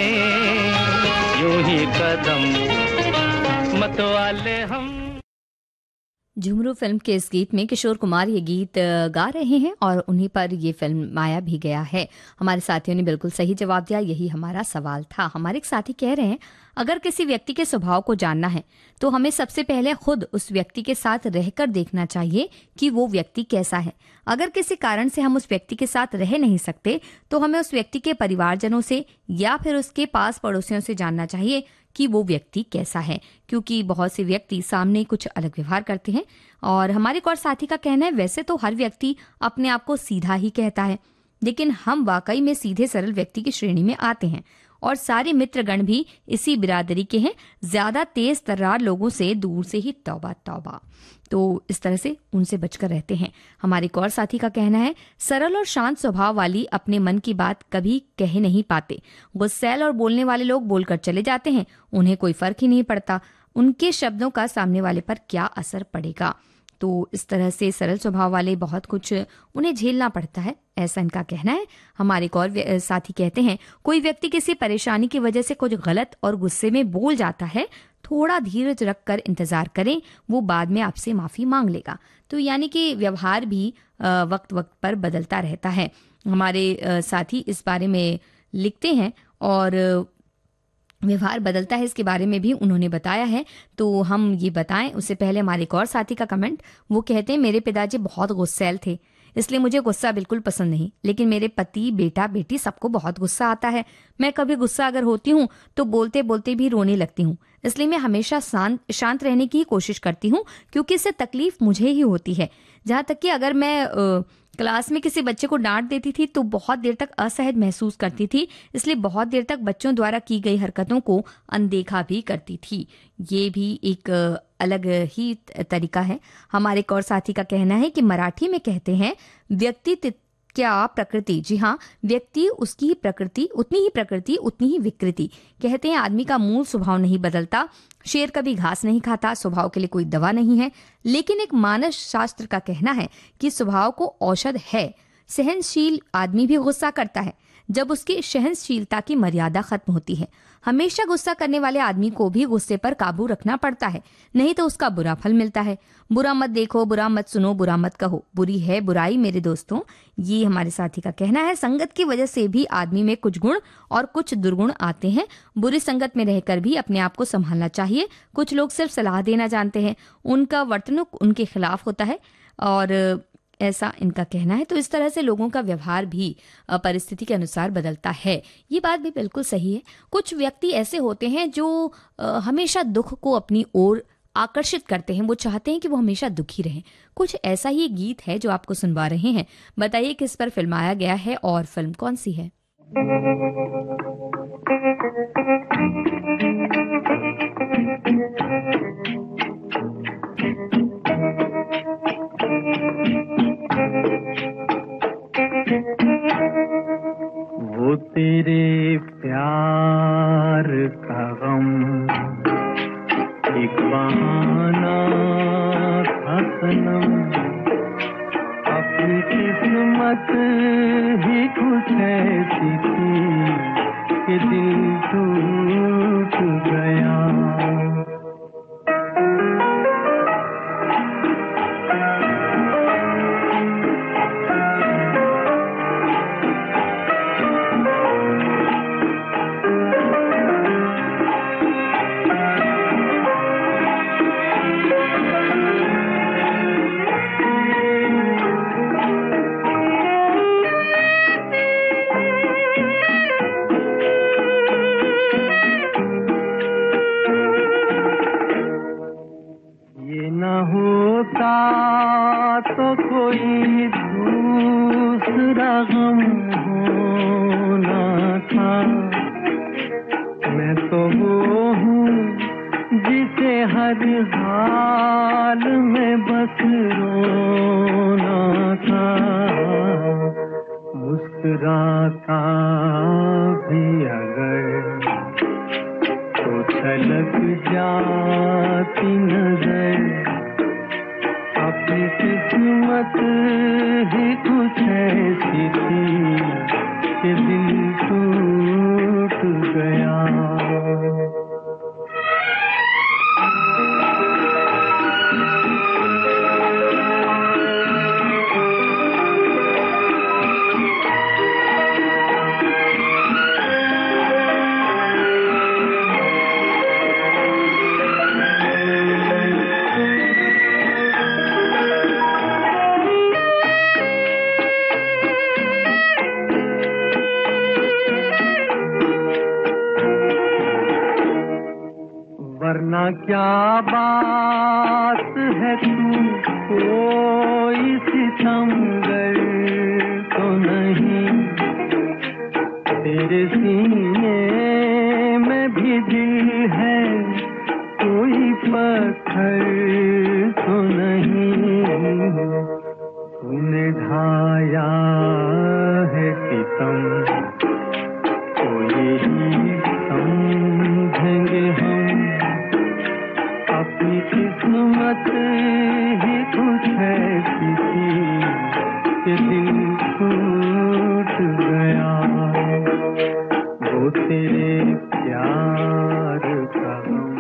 यूं ही कदम, मतवाले हम। झुमरू फिल्म के इस गीत में किशोर कुमार ये गीत गा रहे हैं और उन्हीं पर ये फिल्म आया भी गया है। हमारे साथियों ने बिल्कुल सही जवाब दिया, यही हमारा सवाल था। हमारे एक साथी कह रहे हैं अगर किसी व्यक्ति के स्वभाव को जानना है तो हमें सबसे पहले खुद उस व्यक्ति के साथ रहकर देखना चाहिए कि वो व्यक्ति कैसा है। अगर किसी कारण से हम उस व्यक्ति के साथ रह नहीं सकते तो हमें उस व्यक्ति के परिवारजनों से या फिर उसके पास पड़ोसियों से जानना चाहिए कि वो व्यक्ति कैसा है, क्योंकि बहुत से व्यक्ति सामने कुछ अलग व्यवहार करते हैं। और हमारे एक और साथी का कहना है वैसे तो हर व्यक्ति अपने आप को सीधा ही कहता है, लेकिन हम वाकई में सीधे सरल व्यक्ति की श्रेणी में आते हैं और सारे मित्रगण भी इसी बिरादरी के हैं। ज्यादा तेज तर्रार लोगों से दूर से ही तौबा तौबा। तो इस तरह से उनसे बचकर रहते हैं। हमारे एक और साथी का कहना है सरल और शांत स्वभाव वाली अपने मन की बात कभी कह नहीं पाते। गुस्सैल और बोलने वाले लोग बोलकर चले जाते हैं, उन्हें कोई फर्क ही नहीं पड़ता उनके शब्दों का सामने वाले पर क्या असर पड़ेगा। तो इस तरह से सरल स्वभाव वाले बहुत कुछ उन्हें झेलना पड़ता है, ऐसा इनका कहना है। हमारे एक और साथी कहते हैं कोई व्यक्ति किसी परेशानी की वजह से कुछ गलत और गुस्से में बोल जाता है, थोड़ा धीरज रखकर इंतजार करें, वो बाद में आपसे माफी मांग लेगा। तो यानी कि व्यवहार भी वक्त वक्त पर बदलता रहता है। हमारे साथी इस बारे में लिखते हैं और व्यवहार बदलता है इसके बारे में भी उन्होंने बताया है। तो हम ये बताएं उससे पहले हमारे एक और साथी का कमेंट, वो कहते हैं मेरे पिताजी बहुत गुस्सैल थे, इसलिए मुझे गुस्सा बिल्कुल पसंद नहीं, लेकिन मेरे पति बेटा बेटी सबको बहुत गुस्सा आता है। मैं कभी गुस्सा अगर होती हूँ तो बोलते बोलते भी रोने लगती हूँ, इसलिए मैं हमेशा शांत शांत रहने की कोशिश करती हूँ क्योंकि इससे तकलीफ मुझे ही होती है। जहाँ तक कि अगर मैं आ, क्लास में किसी बच्चे को डांट देती थी तो बहुत देर तक असहज महसूस करती थी, इसलिए बहुत देर तक बच्चों द्वारा की गई हरकतों को अनदेखा भी करती थी। ये भी एक अलग ही तरीका है। हमारे एक और साथी का कहना है कि मराठी में कहते हैं व्यक्ति क्या प्रकृति, जी हाँ, व्यक्ति उसकी प्रकृति उतनी ही प्रकृति उतनी ही विकृति। कहते हैं आदमी का मूल स्वभाव नहीं बदलता, शेर कभी घास नहीं खाता, स्वभाव के लिए कोई दवा नहीं है। लेकिन एक मानस शास्त्र का कहना है कि स्वभाव को औषध है। सहनशील आदमी भी गुस्सा करता है जब उसकी सहनशीलता की मर्यादा खत्म होती है। हमेशा गुस्सा करने वाले आदमी को भी गुस्से पर काबू रखना पड़ता है, नहीं तो उसका बुरा फल मिलता है। बुरा मत देखो, बुरा मत सुनो, बुरा मत कहो, बुरी है बुराई मेरे दोस्तों, ये हमारे साथी का कहना है। संगत की वजह से भी आदमी में कुछ गुण और कुछ दुर्गुण आते हैं। बुरी संगत में रहकर भी अपने आप को संभालना चाहिए। कुछ लोग सिर्फ सलाह देना जानते हैं, उनका वर्तनुक उनके खिलाफ होता है और ऐसा इनका कहना है। तो इस तरह से लोगों का व्यवहार भी परिस्थिति के अनुसार बदलता है। ये बात भी बिल्कुल सही है। कुछ व्यक्ति ऐसे होते हैं जो हमेशा दुख को अपनी ओर आकर्षित करते हैं, वो चाहते हैं कि वो हमेशा दुखी रहें। कुछ ऐसा ही गीत है जो आपको सुनवा रहे हैं। बताइए किस पर फिल्माया गया है और फिल्म कौन सी है। वो तेरे प्यार का गम एक बहाना था सनम, अपनी किस्मत ही कुछ ऐसी थी कि दिल टूट गया। तो कोई दूसरा गम होना था, मैं तो वो हूँ जिसे हर हाल में बस रोना था। मुस्कुराता भी अगर तो छलक जाती नजर, अपनी किस्मत ही कुछ ऐसी थी कि दिल टूट गया। ना क्या बात है तू कोई सितमगर तो नहीं, तेरे सीने में भी दिल है कोई पत्थर तो नहीं, तूने ढाया है सितम तो यही समझेंगे हम, अपनी किस्मत ही कुछ ऐसी थी कि दिल टूट गया, वो तेरे प्यार का।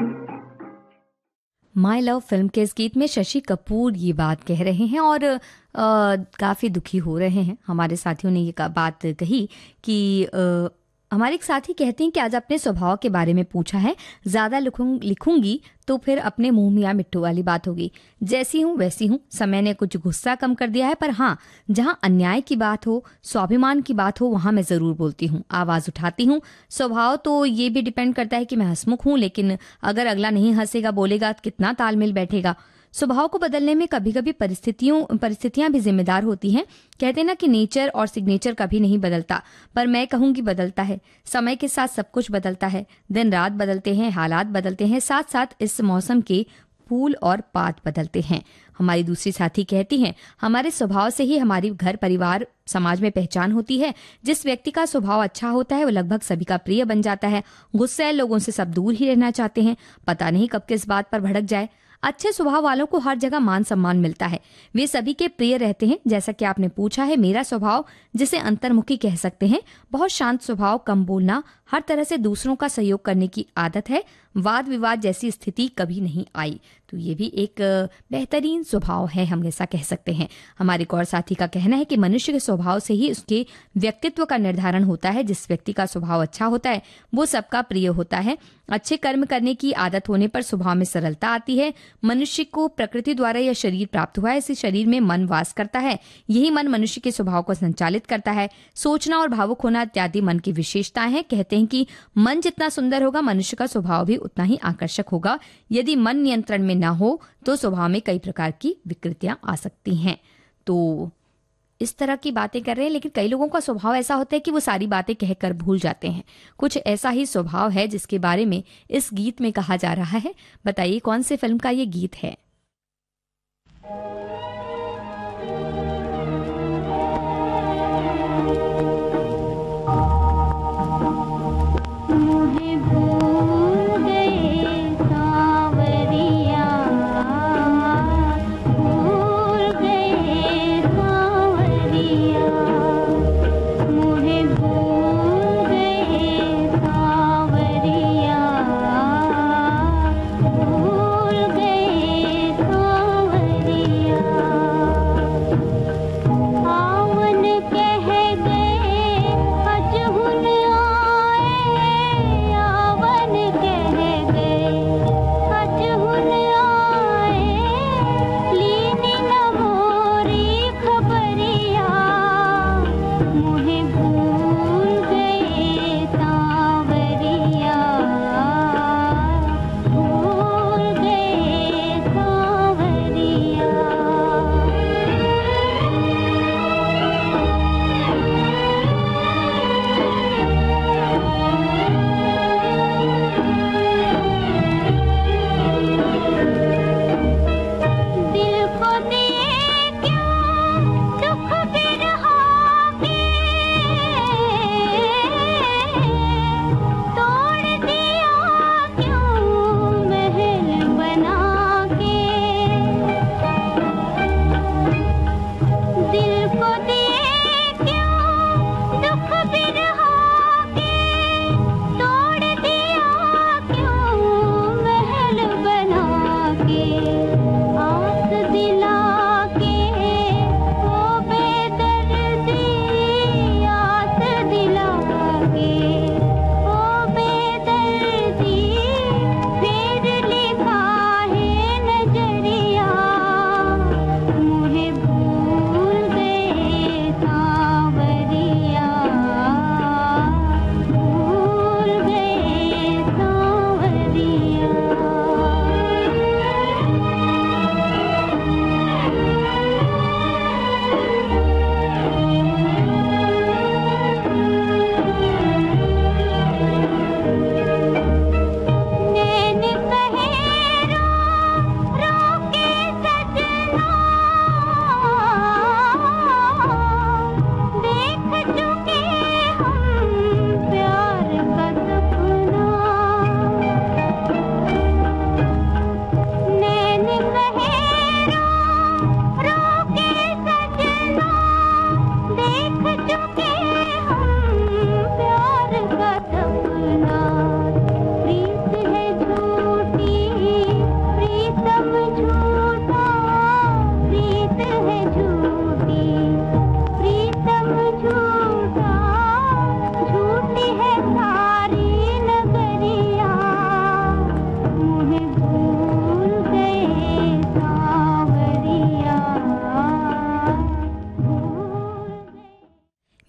माय लव फिल्म के इस गीत में शशि कपूर ये बात कह रहे हैं और आ, काफ़ी दुखी हो रहे हैं। हमारे साथियों ने ये बात कही कि आ, हमारे एक साथी कहते हैं कि आज अपने स्वभाव के बारे में पूछा है, ज़्यादा लिखूं लिखूंगी तो फिर अपने मुंह मियाँ मिट्टू वाली बात होगी, जैसी हूँ वैसी हूँ। समय ने कुछ गुस्सा कम कर दिया है, पर हाँ जहाँ अन्याय की बात हो, स्वाभिमान की बात हो, वहाँ मैं ज़रूर बोलती हूँ, आवाज़ उठाती हूँ। स्वभाव तो ये भी डिपेंड करता है कि मैं हंसमुख हूँ, लेकिन अगर अगला नहीं हंसेगा बोलेगा तो कितना तालमेल बैठेगा। स्वभाव को बदलने में कभी कभी परिस्थितियों परिस्थितियां भी जिम्मेदार होती हैं। कहते हैं ना कि नेचर और सिग्नेचर कभी नहीं बदलता, पर मैं कहूंगी बदलता है। समय के साथ सब कुछ बदलता है, दिन रात बदलते हैं, हालात बदलते हैं, साथ साथ इस मौसम के फूल और पात बदलते हैं। हमारी दूसरी साथी कहती हैं, हमारे स्वभाव से ही हमारी घर परिवार समाज में पहचान होती है। जिस व्यक्ति का स्वभाव अच्छा होता है वो लगभग सभी का प्रिय बन जाता है। गुस्सैल लोगों से सब दूर ही रहना चाहते हैं, पता नहीं कब किस बात पर भड़क जाए। अच्छे स्वभाव वालों को हर जगह मान सम्मान मिलता है, वे सभी के प्रिय रहते हैं। जैसा कि आपने पूछा है, मेरा स्वभाव जिसे अंतर्मुखी कह सकते हैं, बहुत शांत स्वभाव, कम बोलना, हर तरह से दूसरों का सहयोग करने की आदत है। वाद विवाद जैसी स्थिति कभी नहीं आई, तो ये भी एक बेहतरीन स्वभाव है, हम ऐसा कह सकते हैं। हमारे एक और साथी का कहना है कि मनुष्य के स्वभाव से ही उसके व्यक्तित्व का निर्धारण होता है। जिस व्यक्ति का स्वभाव अच्छा होता है वो सबका प्रिय होता है। अच्छे कर्म करने की आदत होने पर स्वभाव में सरलता आती है। मनुष्य को प्रकृति द्वारा यह शरीर प्राप्त हुआ है, इसी शरीर में मन वास करता है। यही मन मनुष्य के स्वभाव को संचालित करता है। सोचना और भावुक होना इत्यादि मन की विशेषताएं हैं। कहते हैं कि मन जितना सुंदर होगा, मनुष्य का स्वभाव भी उतना ही आकर्षक होगा। यदि मन नियंत्रण में ना हो तो स्वभाव में कई प्रकार की विकृतियां आ सकती हैं। तो इस तरह की बातें कर रहे हैं, लेकिन कई लोगों का स्वभाव ऐसा होता है कि वो सारी बातें कहकर भूल जाते हैं। कुछ ऐसा ही स्वभाव है जिसके बारे में इस गीत में कहा जा रहा है। बताइए कौन से फिल्म का ये गीत है। भूल गए सांवरिया।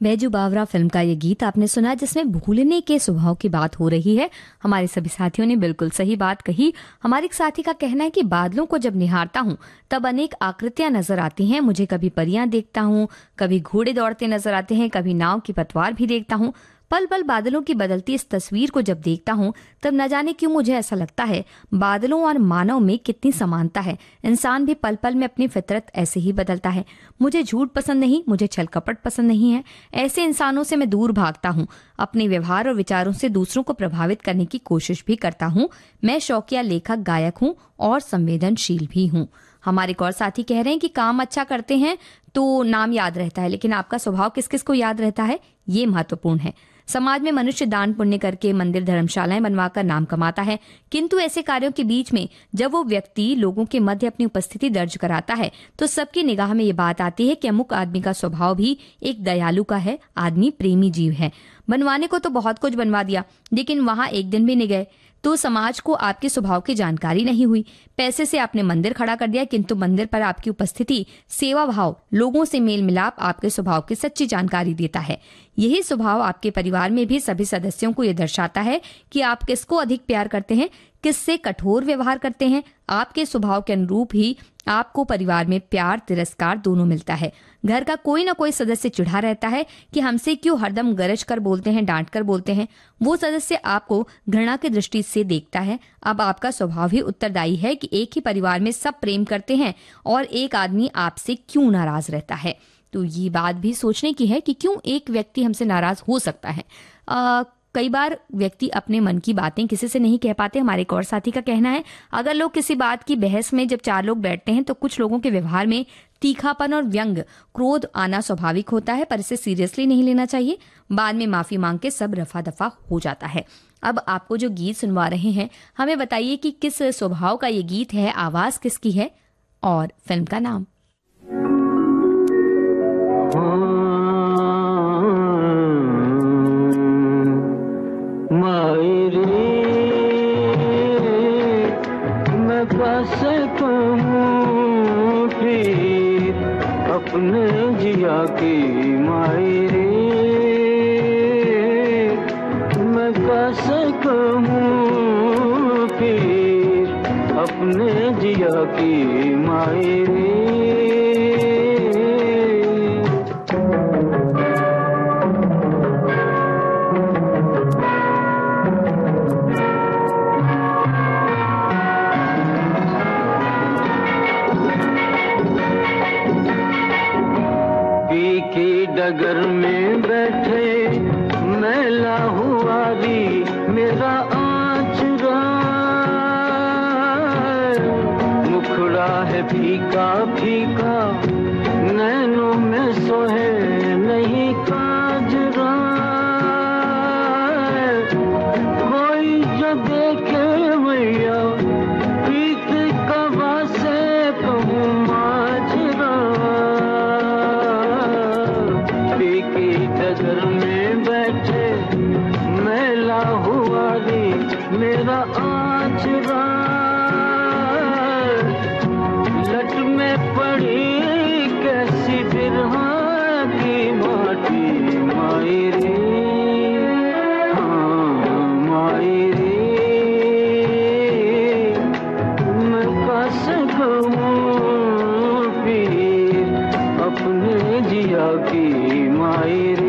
बैजू बावरा फिल्म का ये गीत आपने सुना, जिसमें भूलने के स्वभाव की बात हो रही है। हमारे सभी साथियों ने बिल्कुल सही बात कही। हमारे एक साथी का कहना है कि बादलों को जब निहारता हूँ तब अनेक आकृतियां नजर आती हैं। मुझे कभी परियां देखता हूँ, कभी घोड़े दौड़ते नजर आते हैं, कभी नाव की पतवार भी देखता हूँ। पल पल बादलों की बदलती इस तस्वीर को जब देखता हूँ तब न जाने क्यों मुझे ऐसा लगता है बादलों और मानव में कितनी समानता है। इंसान भी पल पल में अपनी फितरत ऐसे ही बदलता है। मुझे झूठ पसंद नहीं, मुझे छल कपट पसंद नहीं है। ऐसे इंसानों से मैं दूर भागता हूँ। अपने व्यवहार और विचारों से दूसरों को प्रभावित करने की कोशिश भी करता हूँ। मैं शौकिया लेखक, गायक हूँ और संवेदनशील भी हूँ। हमारे एक और साथी कह रहे हैं कि काम अच्छा करते हैं तो नाम याद रहता है, लेकिन आपका स्वभाव किस किस को याद रहता है, ये महत्वपूर्ण है। समाज में मनुष्य दान पुण्य करके मंदिर धर्मशालाएं बनवाकर नाम कमाता है, किंतु ऐसे कार्यों के बीच में जब वो व्यक्ति लोगों के मध्य अपनी उपस्थिति दर्ज कराता है तो सबकी निगाह में ये बात आती है कि अमुक आदमी का स्वभाव भी एक दयालु का है, आदमी प्रेमी जीव है। बनवाने को तो बहुत कुछ बनवा दिया, लेकिन वहां एक दिन भी नहीं गए तो समाज को आपके स्वभाव की जानकारी नहीं हुई। पैसे से आपने मंदिर खड़ा कर दिया, किंतु मंदिर पर आपकी उपस्थिति, सेवा भाव, लोगों से मेल मिलाप आपके स्वभाव की सच्ची जानकारी देता है। यही स्वभाव आपके परिवार में भी सभी सदस्यों को यह दर्शाता है कि आप किसको अधिक प्यार करते हैं, किससे कठोर व्यवहार करते हैं। आपके स्वभाव के अनुरूप ही आपको परिवार में प्यार तिरस्कार दोनों मिलता है। घर का कोई ना कोई सदस्य चिढ़ा रहता है कि हमसे क्यों हरदम गरज कर बोलते हैं, डांट कर बोलते हैं। वो सदस्य आपको घृणा की दृष्टि से देखता है। अब आपका स्वभाव ही उत्तरदायी है कि एक ही परिवार में सब प्रेम करते हैं और एक आदमी आपसे क्यों नाराज रहता है। तो ये बात भी सोचने की है कि क्यों एक व्यक्ति हमसे नाराज हो सकता है। आ, कई बार व्यक्ति अपने मन की बातें किसी से नहीं कह पाते। हमारे एक और साथी का कहना है, अगर लोग किसी बात की बहस में जब चार लोग बैठते हैं तो कुछ लोगों के व्यवहार में तीखापन और व्यंग, क्रोध आना स्वाभाविक होता है, पर इसे सीरियसली नहीं लेना चाहिए। बाद में माफी मांग के सब रफा दफा हो जाता है। अब आपको जो गीत सुनवा रहे हैं, हमें बताइए कि किस स्वभाव का ये गीत है, आवाज किसकी है और फिल्म का नाम। अपने जिया की मायरे मैं कैसे कहूँ फिर अपने जिया की मायरे। डगर में बैठे मैला हुआ री मेरा आचरा, मुखड़ा है फीका फीका, नैनों में सोहे नहीं काजरा। कोई जो देखे भैया प्रीत कबा से कहूँ माजरा। डगर में बैठे मैला हुआ रे मेरा आचरा, लट में पड़ी कैसी बिरहा की माटी मायरे। हाँ मायरे मैं कैसे कहूँ फिर अपने जिया की मायरे।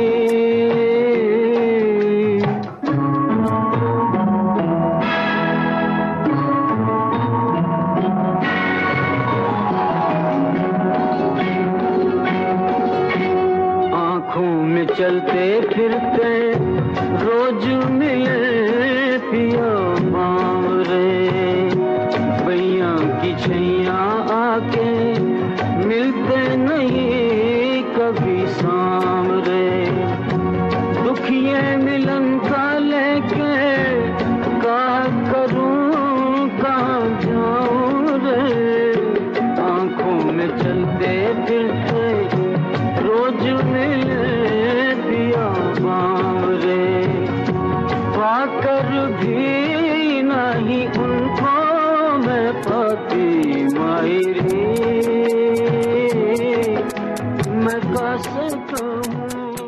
चलते फिरते रोज मिले पिया बावरे, भैया की छैया आके मिलते नहीं कभी सामरे। दुखिए मिलन का लेके कहा करूं कहाँ जाऊं रे। आंखों में चलते फिरते रोज मिले बावरे, पाकर भी नहीं उनको मैं पाती मायरे। मैं कैसे कहूँ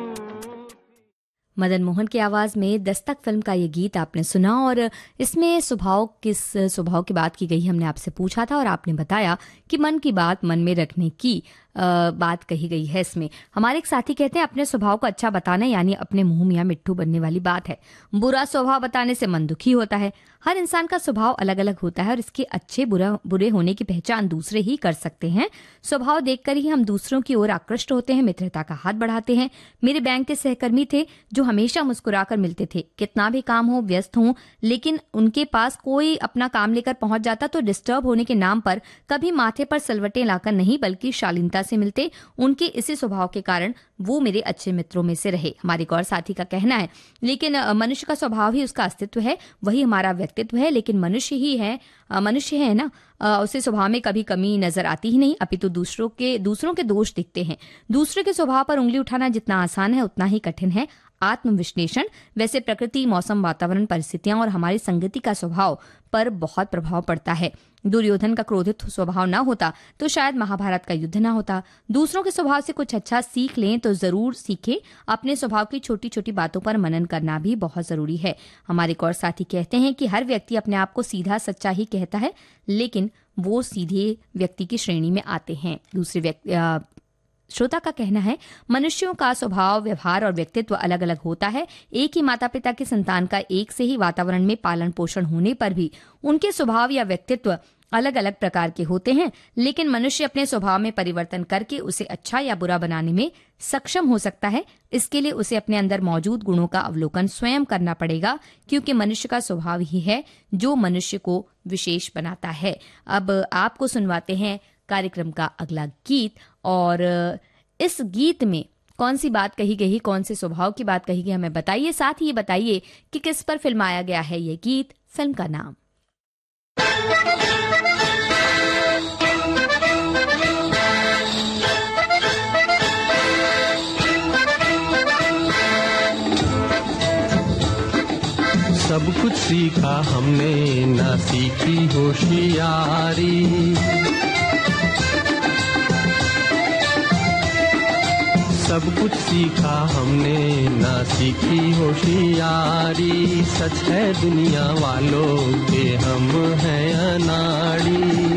मदन मोहन की आवाज में दस्तक फिल्म का ये गीत आपने सुना और इसमें स्वभाव किस स्वभाव की बात की गई हमने आपसे पूछा था और आपने बताया कि मन की बात मन में रखने की आ, बात कही गई है। इसमें हमारे एक साथी कहते हैं अपने स्वभाव को अच्छा बताना यानी अपने मुंह मियां मिट्ठू बनने वाली बात है। बुरा स्वभाव बताने से मन दुखी होता है। हर इंसान का स्वभाव अलग अलग होता है और इसके अच्छे बुरा बुरे होने की पहचान दूसरे ही कर सकते हैं। स्वभाव देखकर ही हम दूसरों की ओर आकृष्ट होते हैं, मित्रता का हाथ बढ़ाते हैं। मेरे बैंक के सहकर्मी थे जो हमेशा मुस्कुराकर मिलते थे। कितना भी काम हो, व्यस्त हो, लेकिन उनके पास कोई अपना काम लेकर पहुंच जाता तो डिस्टर्ब होने के नाम पर कभी माथे पर सलवटें लाकर नहीं बल्कि शालीनता से मिलते। उनके इसी स्वभाव के कारण वो मेरे अच्छे मित्रों में से रहे। हमारे एक और साथी का कहना है लेकिन मनुष्य का स्वभाव ही उसका अस्तित्व है, वही हमारा व्यक्तित्व है। लेकिन मनुष्य ही है मनुष्य है ना, उसे स्वभाव में कभी कमी नजर आती ही नहीं, अपितु दूसरों के दूसरों के दोष दिखते हैं। दूसरे के स्वभाव पर उंगली उठाना जितना आसान है उतना ही कठिन है। आत्मविश्लेषण वैसे प्रकृति, मौसम, वातावरण, परिस्थितियां और हमारी संगति का स्वभाव पर बहुत प्रभाव पड़ता है। दुर्योधन का क्रोधित स्वभाव ना होता तो शायद महाभारत का युद्ध ना होता। दूसरों के स्वभाव से कुछ अच्छा सीख लें तो जरूर सीखें। अपने स्वभाव की छोटी छोटी बातों पर मनन करना भी बहुत जरूरी है। हमारे एक और साथी कहते हैं कि हर व्यक्ति अपने आप को सीधा सच्चा ही कहता है, लेकिन वो सीधे व्यक्ति की श्रेणी में आते हैं। दूसरे व्यक्ति श्रोता का कहना है मनुष्यों का स्वभाव, व्यवहार और व्यक्तित्व अलग अलग होता है। एक ही माता पिता के संतान का एक से ही वातावरण में पालन पोषण होने पर भी उनके स्वभाव या व्यक्तित्व अलग अलग प्रकार के होते हैं। लेकिन मनुष्य अपने स्वभाव में परिवर्तन करके उसे अच्छा या बुरा बनाने में सक्षम हो सकता है। इसके लिए उसे अपने अंदर मौजूद गुणों का अवलोकन स्वयं करना पड़ेगा, क्योंकि मनुष्य का स्वभाव ही है जो मनुष्य को विशेष बनाता है। अब आपको सुनवाते हैं कार्यक्रम का अगला गीत और इस गीत में कौन सी बात कही गई, कौन से स्वभाव की बात कही गई हमें बताइए। साथ ही ये बताइए कि किस पर फिल्माया गया है ये गीत, फिल्म का नाम। सब कुछ सीखा हमने ना सीखी होशियारी, सब कुछ सीखा हमने ना सीखी होशियारी। सच है दुनिया वालों के हम हैं अनाड़ी।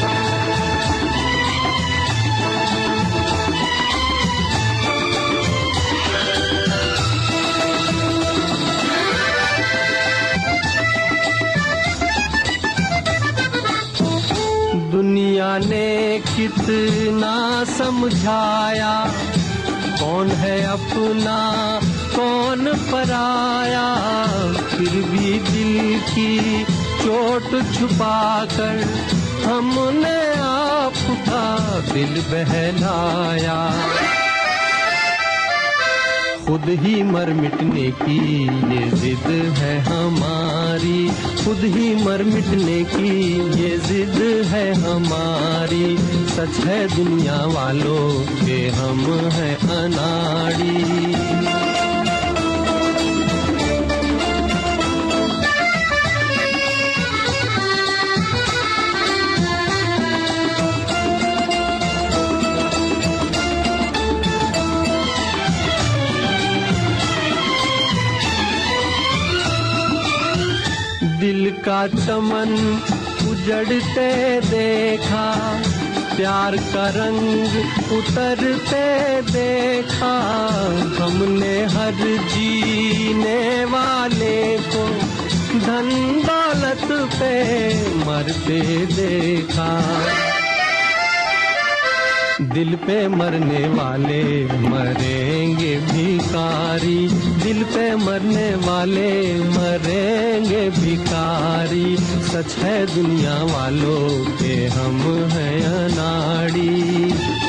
दुनिया ने कितना समझाया, कौन है अपना कौन पराया, फिर भी दिल की चोट छुपाकर हमने आपका दिल बहलाया। खुद ही मर मिटने की ये जिद है हमारी, खुद ही मर मिटने की ये जिद है हमारी। सच है दुनिया वालों के हम हैं अनाड़ी। दिल का चमन उजड़ते देखा, प्यार का रंग उतरते देखा। हमने हर जीने वाले को धन दौलत पे मरते देखा। दिल पे मरने वाले मरेंगे भिखारी, दिल पे मरने वाले मरेंगे भिखारी। सच है दुनिया वालों के हम हैं अनाड़ी।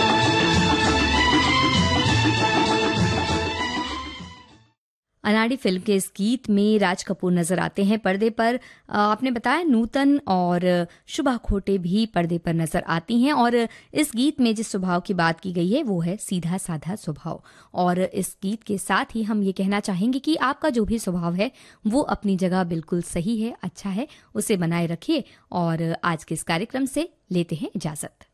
अनाड़ी फिल्म के इस गीत में राज कपूर नजर आते हैं पर्दे पर। आपने बताया नूतन और शुभा खोटे भी पर्दे पर नजर आती हैं और इस गीत में जिस स्वभाव की बात की गई है वो है सीधा साधा स्वभाव। और इस गीत के साथ ही हम ये कहना चाहेंगे कि आपका जो भी स्वभाव है वो अपनी जगह बिल्कुल सही है, अच्छा है, उसे बनाए रखिए। और आज के इस कार्यक्रम से लेते हैं इजाजत।